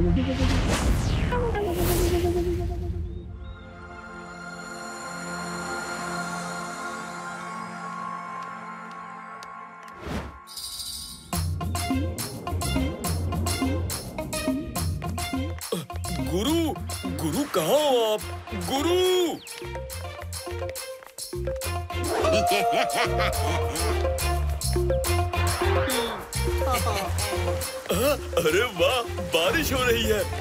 गुरु, गुरु कहाँ हो आप? गुरु! अरे वाह, बारिश हो रही है।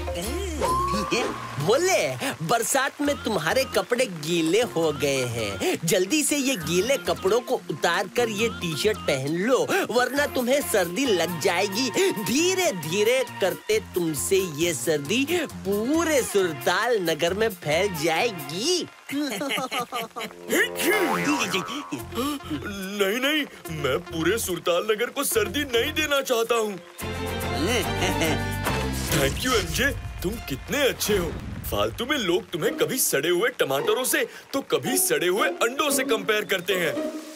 भोले, बरसात में तुम्हारे कपड़े गीले हो गए हैं। जल्दी से ये गीले कपड़ों को उतार कर ये टी-शर्ट पहन लो, वरना तुम्हें सर्दी लग जाएगी। धीरे धीरे करते तुमसे ये सर्दी पूरे सुरताल नगर में फैल जाएगी। नहीं नहीं, मैं पूरे सुरताल नगर को सर्दी नहीं देना चाहता हूँ। थैंक यू एमजे, तुम कितने अच्छे हो। फालतू में लोग तुम्हें कभी सड़े हुए टमाटरों से तो कभी सड़े हुए अंडों से कंपेयर करते हैं।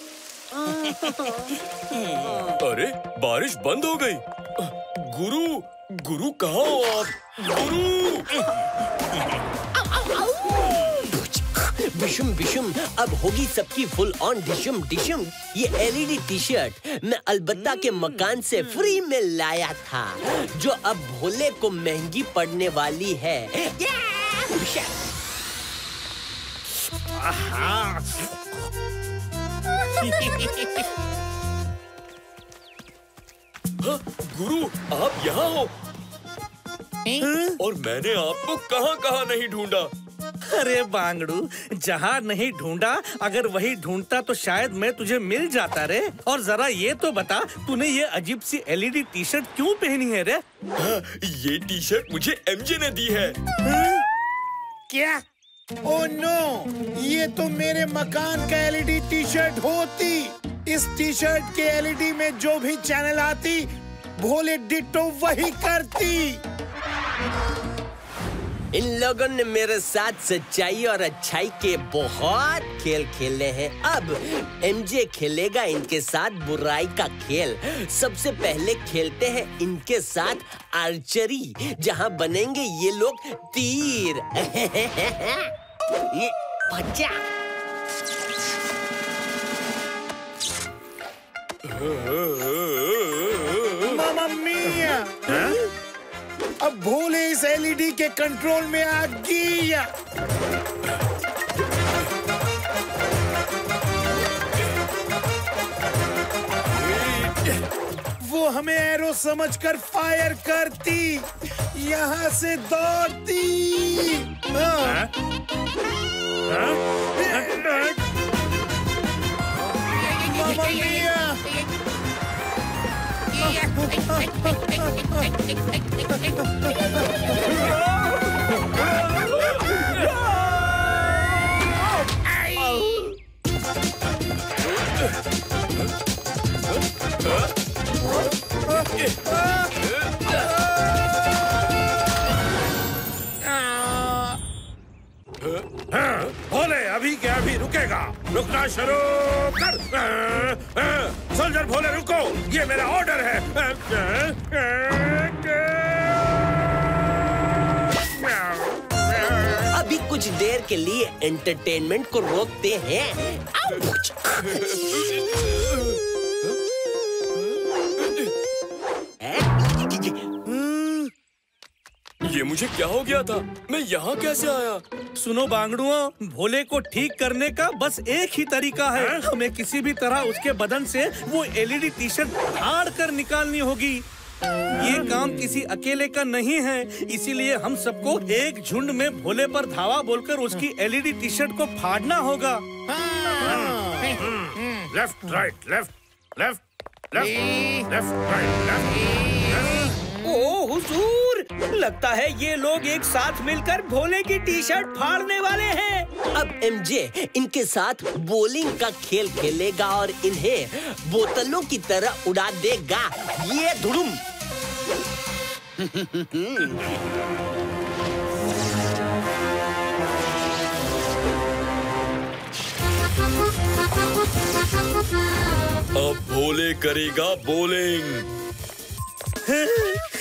अरे, बारिश बंद हो गई। गुरु, गुरु कहाँ हो आप? गुरु! बिशुम बिशुम, अब होगी सबकी फुल ऑन डिशुम डिशुम। ये एलईडी टी शर्ट मैं अलबत्ता के मकान से फ्री में लाया था, जो अब भोले को महंगी पड़ने वाली है। गुरु, आप यहाँ हो? और मैंने आपको कहाँ-कहाँ नहीं ढूंढा। अरे बांगड़ू, जहाँ नहीं ढूंढा, अगर वही ढूंढता तो शायद मैं तुझे मिल जाता रे। और जरा ये तो बता, तूने ये अजीब सी एलईडी टी शर्ट क्यों पहनी है रे? ये टी शर्ट मुझे एमजे ने दी है। क्या? ओह नो, ये तो मेरे मकान का एलईडी टी शर्ट होती। इस टी शर्ट के एलईडी में जो भी चैनल आती, भोले डिट्टो वही करती। इन लोगों ने मेरे साथ सच्चाई और अच्छाई के बहुत खेल खेले हैं। अब एमजे खेलेगा इनके साथ बुराई का खेल। सबसे पहले खेलते हैं इनके साथ आर्चरी, जहां बनेंगे ये लोग तीर। बच्चा। मामा मिया, अब भोले इस एलईडी के कंट्रोल में आ गया। वो हमें एरो समझकर फायर करती, यहाँ से दौड़ती। मामा मिया, भोले अभी क्या अभी रुकेगा? रुकना शुरू कर। सोल्जर भोले रुको, ये मेरा ऑर्डर है। अभी कुछ देर के लिए एंटरटेनमेंट को रोकते हैं। ये मुझे क्या हो गया था? मैं यहाँ कैसे आया? सुनो बांगड़ुओं, भोले को ठीक करने का बस एक ही तरीका है। हमें किसी भी तरह उसके बदन से वो एलईडी टी शर्ट फाड़ कर निकालनी होगी। ये काम किसी अकेले का नहीं है, इसीलिए हम सबको एक झुंड में भोले पर धावा बोलकर उसकी एलईडी टी शर्ट को फाड़ना होगा। Left right left left left left right left. ओ हुजूर, लगता है ये लोग एक साथ मिलकर भोले की टी शर्ट फाड़ने वाले हैं। अब एमजे इनके साथ बॉलिंग का खेल खेलेगा और इन्हें बोतलों की तरह उड़ा देगा। ये धुड़ुम। अब भोले करेगा बॉलिंग।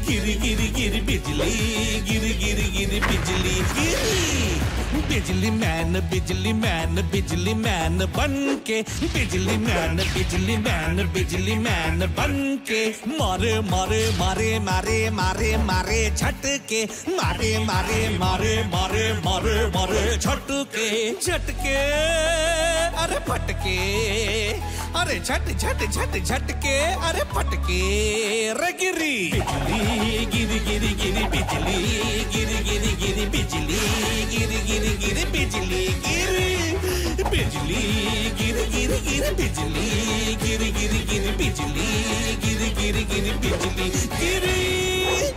गिरी गिरी गिरी बिजली, गिरी गिरी गिरी बिजली गिरी। बिजली मैन बिजली मैन बिजली मैन बन के, बिजली मैन बिजली मैन बिजली मैन बन के, मारे मारे मारे मारे मारे मारे झटके, मारे मारे मारे मारे मारे मारे झटके, झटके अरे फटके, अरे झट झट झट झटके अरे फटके रे गिरी। बिजली गिरी गिरी गिरी बिजली, गिरी गिरी गिरी बिजली, गिरी गिरी गिरी बिजली गिरी। बिजली गिरी गिरी गिरी बिजली, गिरी गिरी गिरी बिजली, गिरी गिरी गिरी बिजली गिरी।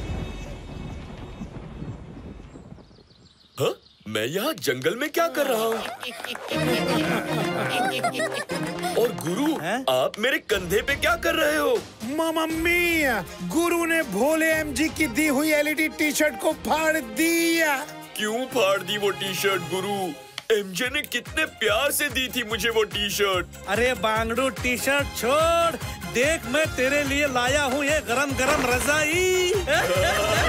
हाँ? मैं यहाँ जंगल में क्या कर रहा हूँ? और गुरु, आप मेरे कंधे पे क्या कर रहे हो? मम्मी, गुरु ने भोले एमजी की दी हुई एलईडी टी शर्ट को फाड़ दिया। क्यों फाड़ दी वो टी शर्ट गुरु? एमजे ने कितने प्यार से दी थी मुझे वो टी शर्ट। अरे बांगड़ू टी शर्ट छोड़, देख मैं तेरे लिए लाया हूँ ये गरम गरम रजाई।